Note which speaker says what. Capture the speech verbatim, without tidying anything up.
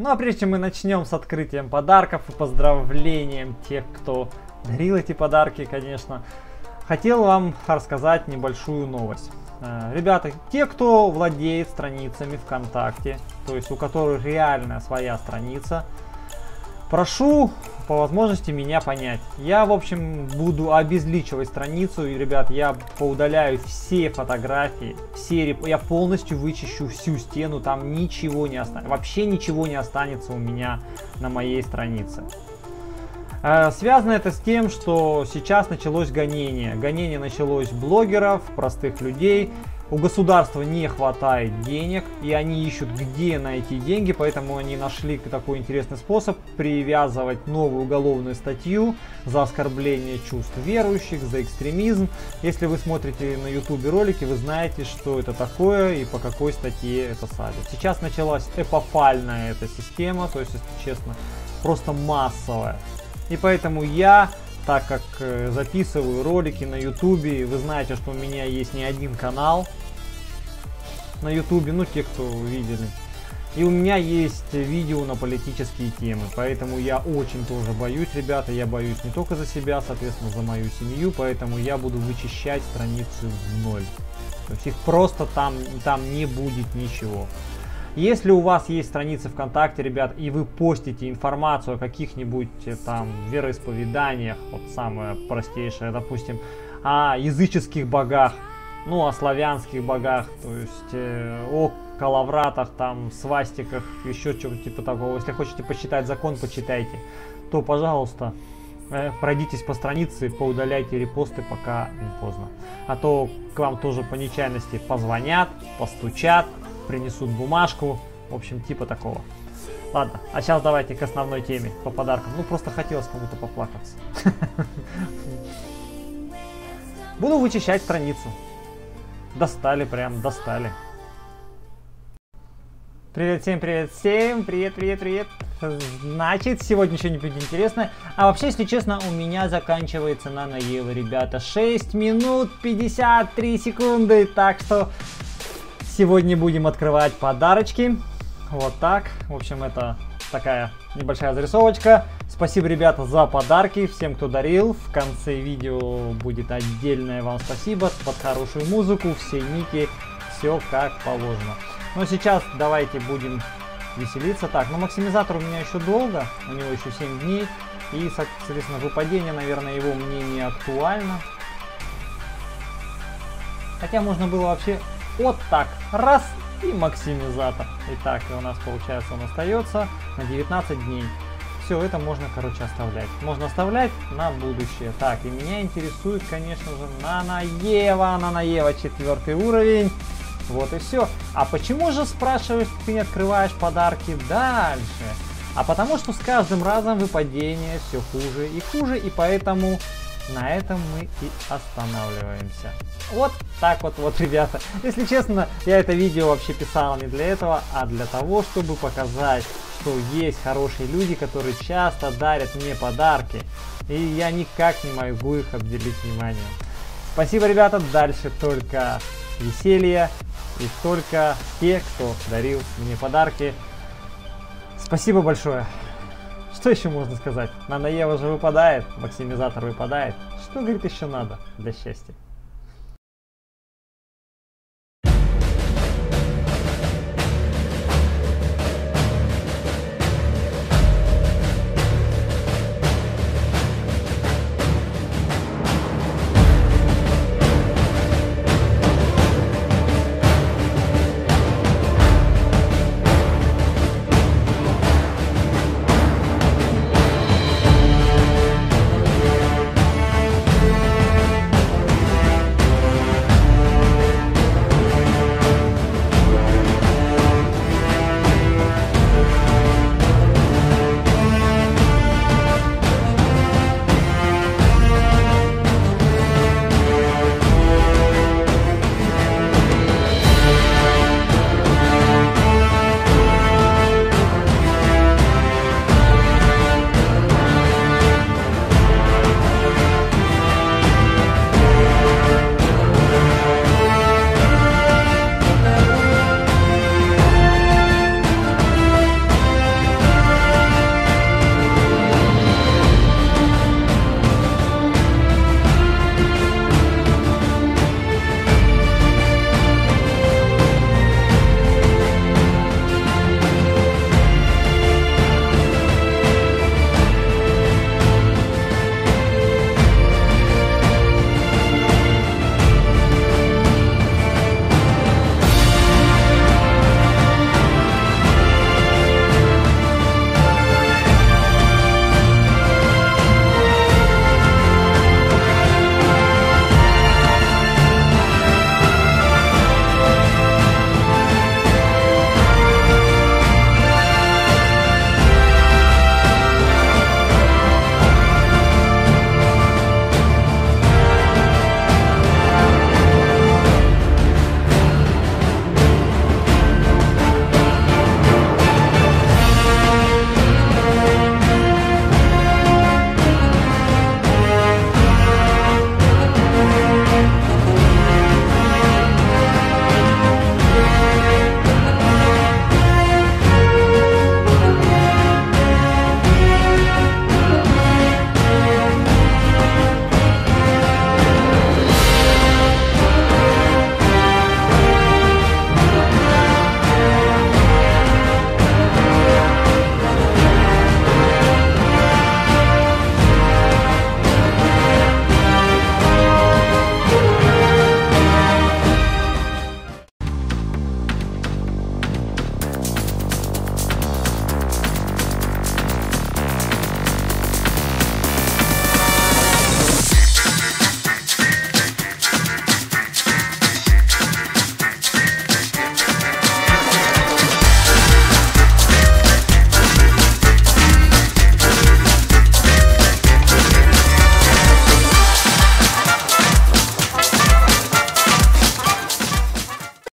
Speaker 1: Ну а прежде чем мы начнем с открытием подарков и поздравлением тех, кто дарил эти подарки, конечно, хотел вам рассказать небольшую новость. Ребята, те, кто владеет страницами ВКонтакте, то есть у которых реальная своя страница, прошу по возможности меня понять. Я, в общем, буду обезличивать страницу, и, ребят, я поудаляю все фотографии, все, я полностью вычищу всю стену, там ничего не останется, вообще ничего не останется у меня на моей странице. Связано это с тем, что сейчас началось гонение. Гонение началось блогеров, простых людей. У государства не хватает денег, и они ищут, где найти деньги, поэтому они нашли такой интересный способ привязывать новую уголовную статью за оскорбление чувств верующих, за экстремизм. Если вы смотрите на ютубе ролики, вы знаете, что это такое и по какой статье это садят. Сейчас началась эпофальная эта система, то есть, если честно, просто массовая. И поэтому я, так как записываю ролики на ютубе, вы знаете, что у меня есть не один канал на ютубе, ну те, кто видели. И у меня есть видео на политические темы, поэтому я очень тоже боюсь, ребята, я боюсь не только за себя, соответственно, за мою семью, поэтому я буду вычищать страницы в ноль. То есть их просто там, там не будет ничего. Если у вас есть страницы ВКонтакте, ребят, и вы постите информацию о каких-нибудь там вероисповеданиях, вот самое простейшее, допустим, о языческих богах, ну, о славянских богах, то есть э, о калавратах, там, свастиках, еще чего-то типа такого. Если хотите почитать закон, почитайте, то, пожалуйста, э, пройдитесь по странице, поудаляйте репосты, пока не поздно. А то к вам тоже по нечаянности позвонят, постучат, принесут бумажку, в общем, типа такого. Ладно, а сейчас давайте к основной теме, по подаркам. Ну, просто хотелось кому-то поплакаться. Буду вычищать страницу. Достали, прям достали. Привет всем, привет всем, привет, привет, привет. Значит, сегодня что-нибудь интересное. А вообще, если честно, у меня заканчивается Нано Ева, ребята. шесть минут пятьдесят три секунды, так что... Сегодня будем открывать подарочки. Вот так. В общем, это такая небольшая зарисовочка. Спасибо, ребята, за подарки. Всем, кто дарил. В конце видео будет отдельное вам спасибо. Под хорошую музыку, все ники. Все как положено. Но сейчас давайте будем веселиться. Так, ну максимизатор у меня еще долго. У него еще семь дней. И, соответственно, выпадение, наверное, его мне не актуально. Хотя можно было вообще... Вот так, раз, и максимизатор. Итак, у нас получается он остается на девятнадцать дней. Все, это можно, короче, оставлять. Можно оставлять на будущее. Так, и меня интересует, конечно же, Нано Ева. Нано Ева четвертый уровень. Вот и все. А почему же, спрашиваешь, ты не открываешь подарки дальше? А потому что с каждым разом выпадение все хуже и хуже, и поэтому... На этом мы и останавливаемся. Вот так вот, вот, ребята. Если честно, я это видео вообще писал не для этого, а для того, чтобы показать, что есть хорошие люди, которые часто дарят мне подарки. И я никак не могу их обделить вниманием. Спасибо, ребята. Дальше только веселье и только те, кто дарил мне подарки. Спасибо большое. Что еще можно сказать? Нано Ева же выпадает, максимизатор выпадает. Что, говорит, еще надо для счастья?